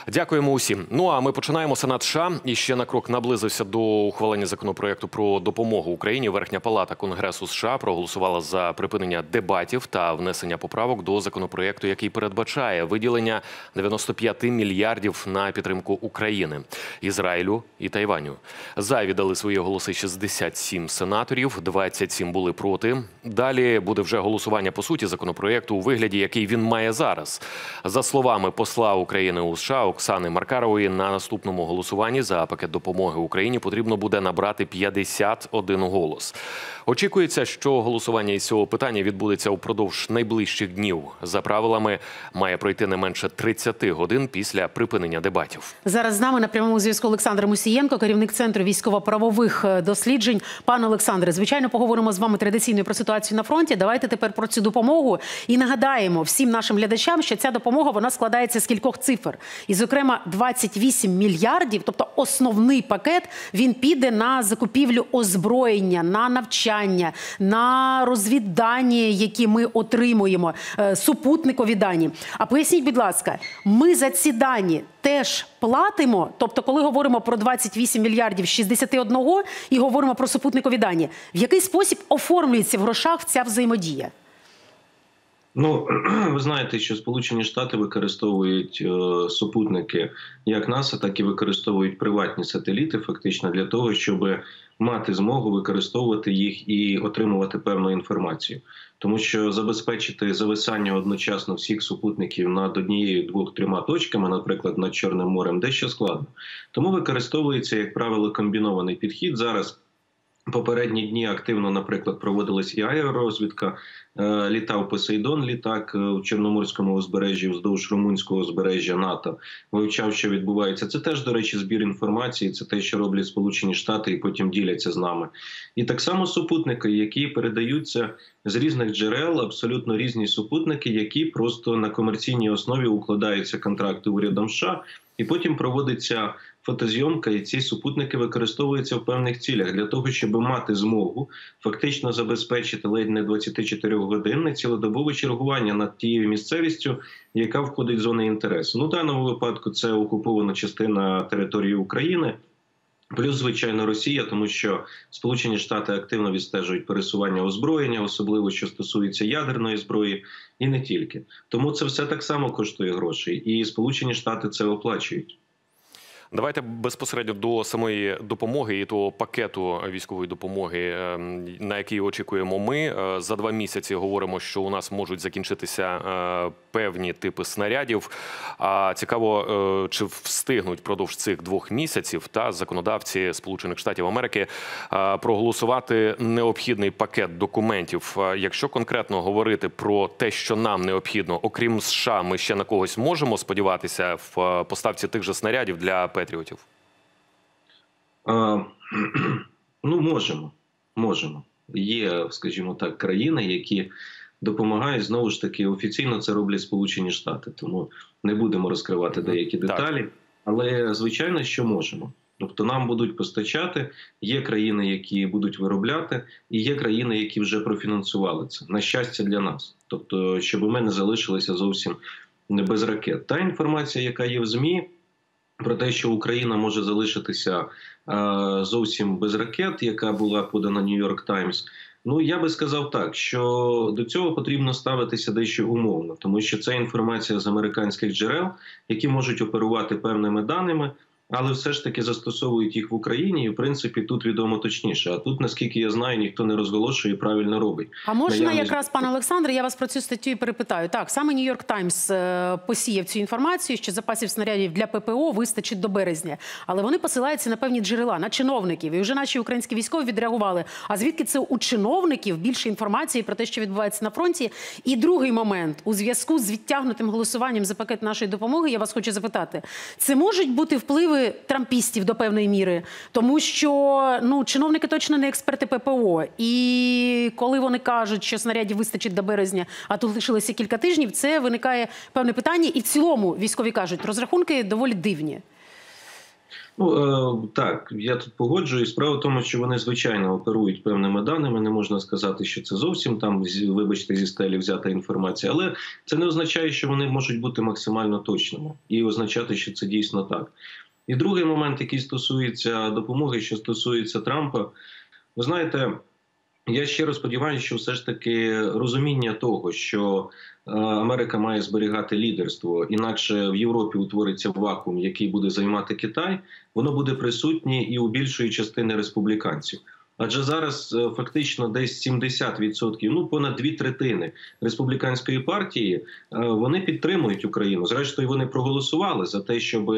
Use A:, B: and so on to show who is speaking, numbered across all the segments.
A: Дякуємо усім. Ну а ми починаємо. Сенат США і ще на крок наблизився до ухвалення законопроекту про допомогу Україні. Верхня палата Конгресу США проголосувала за припинення дебатів та внесення поправок до законопроекту, який передбачає виділення 95 мільярдів на підтримку України, Ізраїлю і Тайваню. За віддали свої голоси 67 сенаторів, 27 були проти. Далі буде вже голосування по суті законопроекту у вигляді, який він має зараз. За словами посла України у США Оксани Маркарової, на наступному голосуванні за пакет допомоги Україні потрібно буде набрати 51 голос. Очікується, що голосування із цього питання відбудеться упродовж найближчих днів. За правилами, має пройти не менше 30 годин після припинення дебатів.
B: Зараз з нами на прямому зв'язку Олександр Мусієнко, керівник Центру військово-правових досліджень. Пане Олександре, звичайно, поговоримо з вами традиційно про ситуацію на фронті. Давайте тепер про цю допомогу. І нагадаємо всім нашим глядачам, що ця допомога, вона складається з кількох цифр. І, зокрема, 28 мільярдів, тобто основний пакет, він піде на закупівлю озброєння, на навчання, на розвіддані, які ми отримуємо, супутникові дані. А поясніть, будь ласка, ми за ці дані теж платимо? Тобто, коли говоримо про 28 мільярдів 61 і говоримо про супутникові дані, в який спосіб оформлюється в грошах ця взаємодія?
C: Ну, ви знаєте, що Сполучені Штати використовують супутники як НАСА, так і використовують приватні сателіти фактично для того, щоб мати змогу використовувати їх і отримувати певну інформацію. Тому що забезпечити зависання одночасно всіх супутників над однією, двох, трьома точками, наприклад, над Чорним морем, дещо складно. Тому використовується, як правило, комбінований підхід. Зараз попередні дні активно, наприклад, проводилась і аеророзвідка. Літав Посейдон, літак у Чорноморському узбережжі, вздовж румунського узбережжя НАТО. Вивчав, що відбувається. Це теж, до речі, збір інформації. Це те, що роблять Сполучені Штати і потім діляться з нами. І так само супутники, які передаються з різних джерел, абсолютно різні супутники, які просто на комерційній основі укладаються контракти урядом США, і потім проводиться фотозйомка, і ці супутники використовуються в певних цілях для того, щоб мати змогу фактично забезпечити ледь не 24-годинне цілодобове чергування над тією місцевістю, яка входить в зони інтересу. Ну, в даному випадку це окупована частина території України, плюс, звичайно, Росія, тому що Сполучені Штати активно відстежують пересування озброєння, особливо, що стосується ядерної зброї, і не тільки. Тому це все так само коштує грошей, і Сполучені Штати це оплачують.
A: Давайте безпосередньо до самої допомоги і того пакету військової допомоги, на який очікуємо ми. За 2 місяці говоримо, що у нас можуть закінчитися певні типи снарядів. А цікаво, чи встигнуть впродовж цих 2 місяців законодавці Сполучених Штатів Америки проголосувати необхідний пакет документів. Якщо конкретно говорити про те, що нам необхідно, окрім США, ми ще на когось можемо сподіватися в поставці тих же снарядів для патріотів?
C: Ну, можемо. Є, скажімо так, країни, які допомагають, знову ж таки, офіційно це роблять Сполучені Штати, тому не будемо розкривати деякі деталі, але, звичайно, що можемо. Тобто нам будуть постачати, є країни, які будуть виробляти, і є країни, які вже профінансували це. На щастя для нас. Тобто, щоб ми не залишилися зовсім без ракет. Та інформація, яка є в ЗМІ, про те, що Україна може залишитися зовсім без ракет, яка була подана Нью-Йорк Таймс, ну, я би сказав так, що до цього потрібно ставитися дещо умовно, тому що це інформація з американських джерел, які можуть оперувати певними даними, але все ж таки застосовують їх в Україні, і, в принципі, тут відомо точніше. А тут, наскільки я знаю, ніхто не розголошує і правильно робить.
B: А можна якраз, пане Олександре, я вас про цю статтю і перепитаю. Так, саме Нью-Йорк Таймс посіяв цю інформацію, що запасів снарядів для ППО вистачить до березня. Але вони посилаються на певні джерела, на чиновників. І вже наші українські військові відреагували. А звідки це у чиновників більше інформації про те, що відбувається на фронті? І другий момент. У зв'язку з відтягнутим голосуванням за пакет нашої допомоги, я вас хочу запитати, це можуть бути впливи трампістів до певної міри, тому що чиновники точно не експерти ППО. І коли вони кажуть, що снарядів вистачить до березня, а тут лишилося кілька тижнів, це виникає певне питання. І в цілому, військові кажуть, розрахунки доволі дивні.
C: Так, я тут погоджуюсь. Справа в тому, що вони, звичайно, оперують певними даними. Не можна сказати, що це зовсім там, вибачте, зі стелі взята інформація. Але це не означає, що вони можуть бути максимально точними і означати, що це дійсно так. І другий момент, який стосується допомоги, що стосується Трампа, ви знаєте, я щиро сподіваюся, що все ж таки розуміння того, що Америка має зберігати лідерство, інакше в Європі утвориться вакуум, який буде займати Китай, воно буде присутнє і у більшої частини республіканців. Адже зараз фактично десь 70%, ну понад 2/3 республіканської партії, вони підтримують Україну. Зрештою, вони проголосували за те, щоб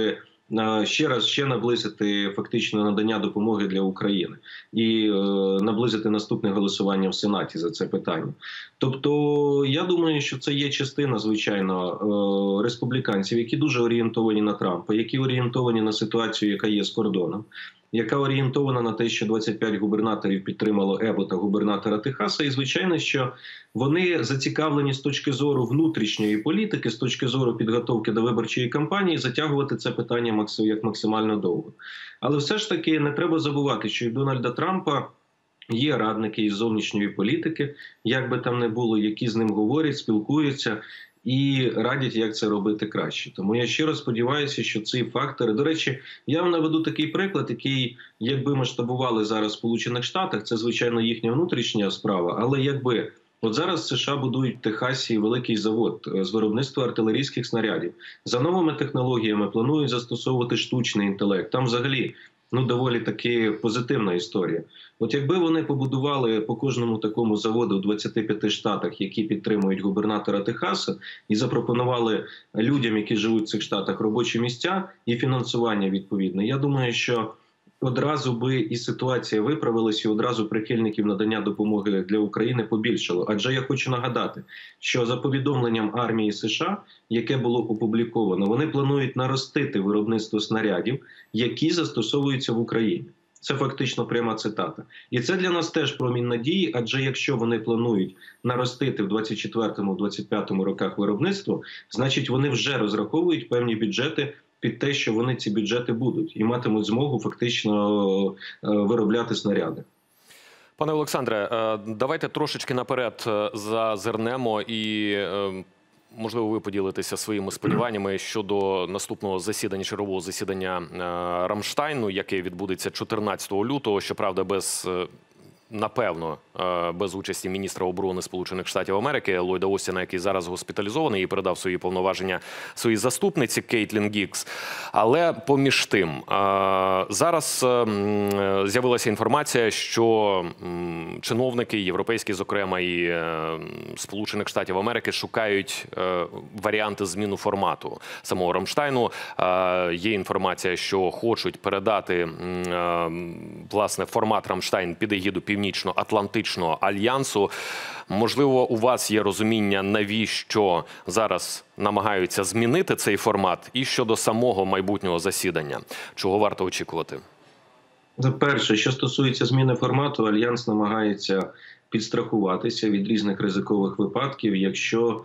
C: ще наблизити фактично надання допомоги для України і наблизити наступне голосування в Сенаті за це питання. Тобто, я думаю, що це є частина, звичайно, республіканців, які дуже орієнтовані на Трампа, які орієнтовані на ситуацію, яка є з кордоном, яка орієнтована на те, що 25 губернаторів підтримало Ебота, губернатора Техаса. І, звичайно, що вони зацікавлені з точки зору внутрішньої політики, з точки зору підготовки до виборчої кампанії, затягувати це питання як максимально довго. Але все ж таки не треба забувати, що і в Дональда Трампа є радники із зовнішньої політики, як би там не було, які з ним говорять, спілкуються і радять, як це робити краще. Тому я щиро сподіваюся, що ці фактори... До речі, я вам наведу такий приклад, який, якби масштабували зараз в Сполучених Штатах, це, звичайно, їхня внутрішня справа, але якби... От зараз США будують в Техасі великий завод з виробництва артилерійських снарядів. За новими технологіями планують застосовувати штучний інтелект. Там взагалі доволі таки позитивна історія. От якби вони побудували по кожному такому заводу в 25 штатах, які підтримують губернатора Техаса, і запропонували людям, які живуть в цих штатах, робочі місця і фінансування відповідне, я думаю, що одразу би і ситуація виправилась, і одразу прихильників надання допомоги для України побільшало. Адже я хочу нагадати, що за повідомленням армії США, яке було опубліковано, вони планують наростити виробництво снарядів, які застосовуються в Україні. Це фактично пряма цитата. І це для нас теж промінь надії, адже якщо вони планують наростити в 24-25 роках виробництво, значить вони вже розраховують певні бюджети під те, що вони ці бюджети будуть і матимуть змогу фактично виробляти снаряди.
A: Пане Олександре, давайте трошечки наперед зазирнемо і, можливо, ви поділитеся своїми сподіваннями щодо наступного засідання, чергового засідання Рамштайну, яке відбудеться 14 лютого, щоправда, напевно, без участі міністра оборони Сполучених Штатів Америки Ллойда Остіна, який зараз госпіталізований і передав свої повноваження своїй заступниці Кейтлін Гікс. Але поміж тим, зараз з'явилася інформація, що чиновники, європейські, зокрема, і Сполучених Штатів Америки шукають варіанти зміну формату самого Рамштайну. Є інформація, що хочуть передати, власне, формат Рамштайн під егіду Північно-Атлантичного альянсу. Можливо, у вас є розуміння, навіщо зараз намагаються змінити цей формат, і щодо самого майбутнього засідання? Чого варто очікувати?
C: Перше, що стосується зміни формату, Альянс намагається підстрахуватися від різних ризикових випадків, якщо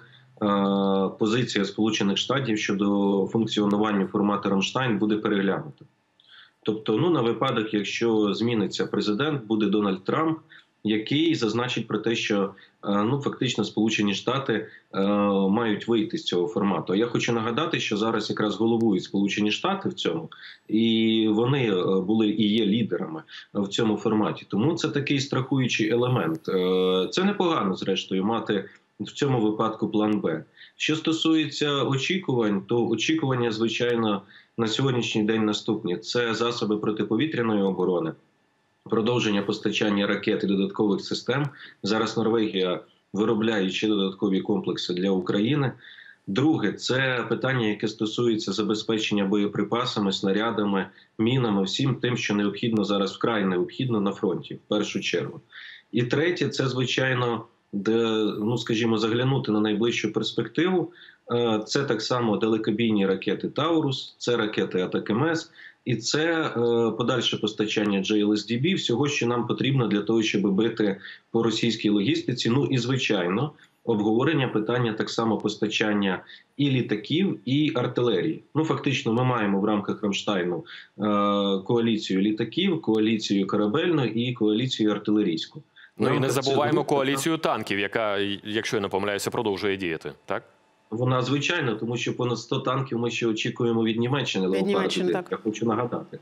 C: позиція Сполучених Штатів щодо функціонування формату Рамштайн буде переглянута. Тобто, на випадок, якщо зміниться президент, буде Дональд Трамп, який зазначить про те, що фактично Сполучені Штати мають вийти з цього формату. Я хочу нагадати, що зараз якраз головують Сполучені Штати в цьому, і вони були і є лідерами в цьому форматі. Тому це такий страхуючий елемент. Це непогано, зрештою, мати в цьому випадку план Б. Що стосується очікувань, то очікування, звичайно, на сьогоднішній день наступні. Це засоби протиповітряної оборони, продовження постачання ракет і додаткових систем. Зараз Норвегія виробляє ще додаткові комплекси для України. Друге – це питання, яке стосується забезпечення боєприпасами, снарядами, мінами, всім тим, що необхідно зараз, вкрай необхідно на фронті, в першу чергу. І третє – це, звичайно, скажімо, заглянути на найближчу перспективу. Це так само далекобійні ракети «Таурус», це ракети «Атакамс», і це подальше постачання JLSDB, всього, що нам потрібно для того, щоб бити по російській логістиці. І, звичайно, обговорення питання так само постачання і літаків, і артилерії. Ну, фактично, ми маємо в рамках Рамштайну коаліцію літаків, коаліцію корабельну і коаліцію артилерійську.
A: Ну і не забуваємо коаліцію танків, яка, якщо я не помиляюся, продовжує діяти, так?
C: Вона звичайно, тому що понад 100 танків ми ще очікуємо від Німеччини.
B: Від Німеччини, так.
C: Я хочу нагадати.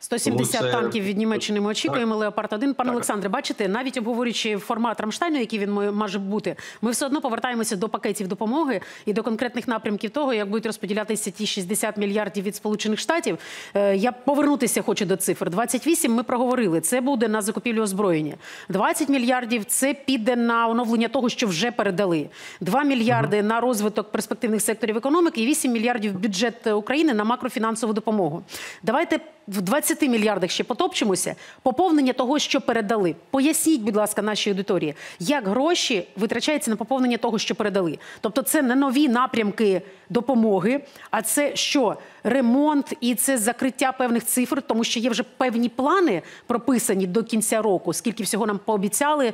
B: 170 танків від Німеччини ми очікуємо, Леопард-1. Пане Олександре, бачите, навіть обговорюючи формат Рамштайну, який він може бути, ми все одно повертаємося до пакетів допомоги і до конкретних напрямків того, як будуть розподілятися ті 60 мільярдів від Сполучених Штатів. Я повернутися хочу до цифр. 28 ми проговорили, це буде на закупівлю озброєння. 20 мільярдів це піде на оновлення того, що вже передали. 2 мільярди на розвиток перспективних секторів економіки і 8 мільярдів бюджет України на макрофінансову допомогу. Давайте в 20 мільярдах ще потопчемося. Поповнення того, що передали. Поясніть, будь ласка, нашій аудиторії, як гроші витрачаються на поповнення того, що передали. Тобто це не нові напрямки допомоги, а це що? Ремонт і це закриття певних цифр, тому що є вже певні плани прописані до кінця року. Скільки всього нам пообіцяли?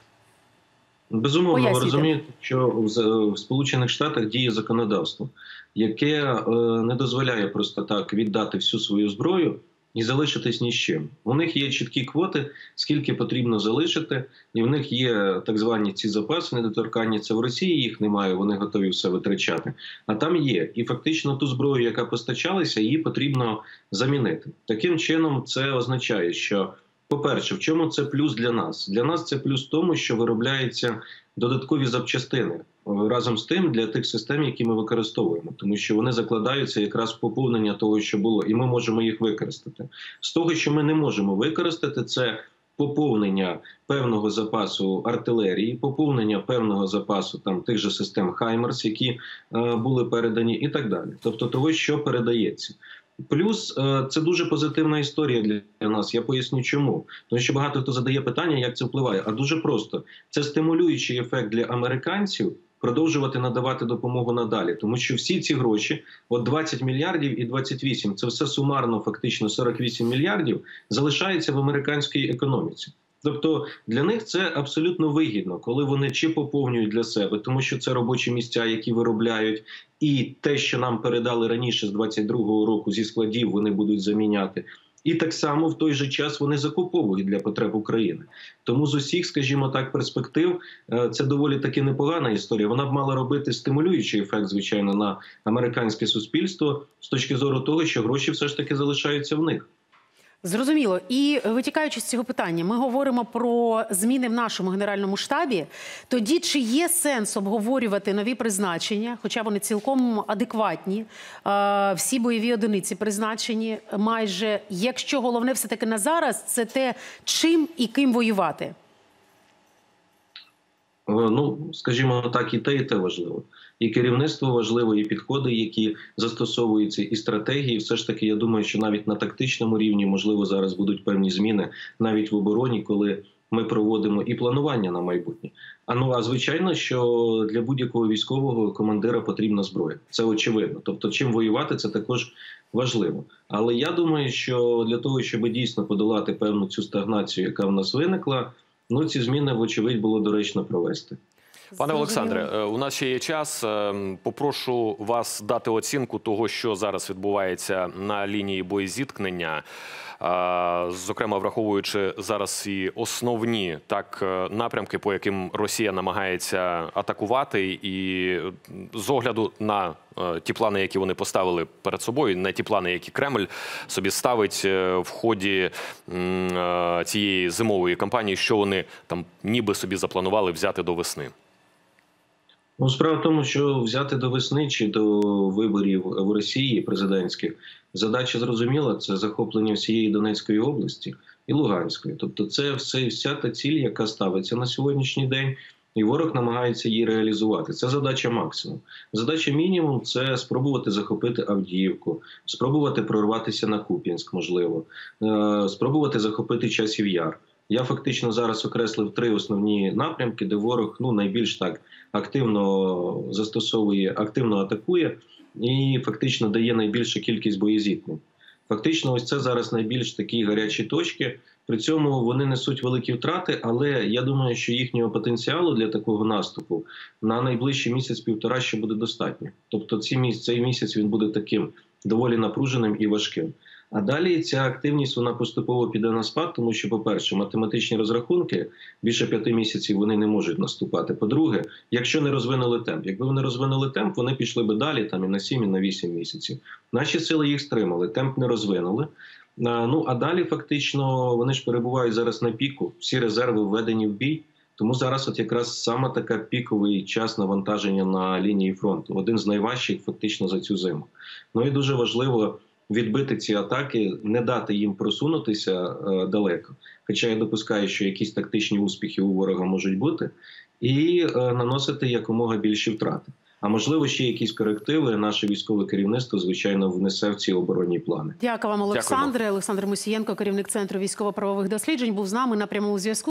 C: Безумовно, ви розумієте, що в Сполучених Штатах діє законодавство, яке не дозволяє просто так віддати всю свою зброю і залишитись ні з чим. У них є чіткі квоти, скільки потрібно залишити, і в них є так звані ці запаси недоторканні. Це в Росії їх немає, вони готові все витрачати. А там є. І фактично ту зброю, яка постачалася, її потрібно замінити. Таким чином це означає, що по-перше, в чому це плюс для нас? Для нас це плюс в тому, що виробляються додаткові запчастини разом з тим для тих систем, які ми використовуємо, тому що вони закладаються якраз в поповнення того, що було, і ми можемо їх використати. З того, що ми не можемо використати, це поповнення певного запасу артилерії, поповнення певного запасу там тих же систем «Хаймерс», які були передані, і так далі. Тобто того, що передається. Плюс це дуже позитивна історія для нас. Я поясню чому. Тому що багато хто задає питання, як це впливає. А дуже просто. Це стимулюючий ефект для американців продовжувати надавати допомогу надалі. Тому що всі ці гроші, от 20 мільярдів і 28, це все сумарно фактично 48 мільярдів, залишається в американській економіці. Тобто для них це абсолютно вигідно, коли вони чи поповнюють для себе, тому що це робочі місця, які виробляють, і те, що нам передали раніше з 22-го року зі складів, вони будуть заміняти. І так само в той же час вони закуповують для потреб України. Тому з усіх, скажімо так, перспектив це доволі таки непогана історія. Вона б мала робити стимулюючий ефект, звичайно, на американське суспільство з точки зору того, що гроші все ж таки залишаються в них.
B: Зрозуміло. І витікаючи з цього питання, ми говоримо про зміни в нашому Генеральному штабі. Тоді чи є сенс обговорювати нові призначення, хоча вони цілком адекватні, всі бойові одиниці призначені майже, якщо головне все-таки на зараз, це те, чим і ким воювати?
C: Ну, скажімо так, і те важливо. І керівництво важливо, і підходи, які застосовуються, і стратегії. Все ж таки, я думаю, що навіть на тактичному рівні, можливо, зараз будуть певні зміни, навіть в обороні, коли ми проводимо і планування на майбутнє. А звичайно, що для будь-якого військового командира потрібна зброя. Це очевидно. Тобто, чим воювати, це також важливо. Але я думаю, що для того, щоб дійсно подолати певну цю стагнацію, яка в нас виникла, ну, ці зміни, вочевидь, було доречно провести.
A: Пане Олександре, у нас ще є час. Попрошу вас дати оцінку того, що зараз відбувається на лінії боєзіткнення, зокрема, враховуючи зараз і основні напрямки, по яким Росія намагається атакувати, і з огляду на ті плани, які вони поставили перед собою, на ті плани, які Кремль собі ставить в ході цієї зимової кампанії, що вони там ніби собі запланували взяти до весни.
C: Ну, справа в тому, що взяти до весни чи до виборів в Росії президентських задача зрозуміла – це захоплення всієї Донецької області і Луганської. Тобто це вся та ціль, яка ставиться на сьогоднішній день, і ворог намагається її реалізувати. Це задача максимум. Задача мінімум – це спробувати захопити Авдіївку, спробувати прорватися на Куп'янськ, можливо, спробувати захопити Часів Яр. Я фактично зараз окреслив 3 основні напрямки, де ворог найбільш так активно застосовує, активно атакує і фактично дає найбільшу кількість боєзіткнень. Фактично ось це зараз найбільш такі гарячі точки, При цьому вони несуть великі втрати, але я думаю, що їхнього потенціалу для такого наступу на найближчий місяць-півтора ще буде достатньо. Тобто цей місяць він буде таким доволі напруженим і важким. А далі ця активність вона поступово піде на спад, тому що, по-перше, математичні розрахунки більше 5 місяців вони не можуть наступати. По-друге, якщо не розвинули темп. Якби вони розвинули темп, вони пішли би далі там і на 7, і на 8 місяців. Наші сили їх стримали, темп не розвинули. Ну, а далі фактично вони ж перебувають зараз на піку, всі резерви введені в бій. Тому зараз от якраз саме така піковий час навантаження на лінії фронту. Один з найважчих фактично за цю зиму. Ну і дуже важливо відбити ці атаки, не дати їм просунутися далеко. Хоча я допускаю, що якісь тактичні успіхи у ворога можуть бути. І наносити якомога більші втрати. А можливо, ще якісь корективи наше військове керівництво, звичайно, внесе в ці оборонні плани.
B: Дякую вам, Олександре. Олександр Мусієнко, керівник Центру військово-правових досліджень, був з нами на прямому зв'язку.